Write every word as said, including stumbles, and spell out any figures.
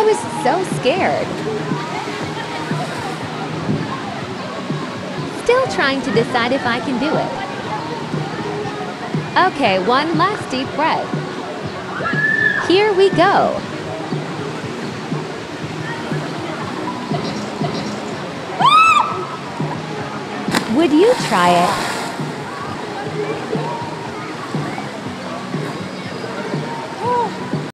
I was so scared. Still trying to decide if I can do it. Okay, one last deep breath. Here we go. Would you try it?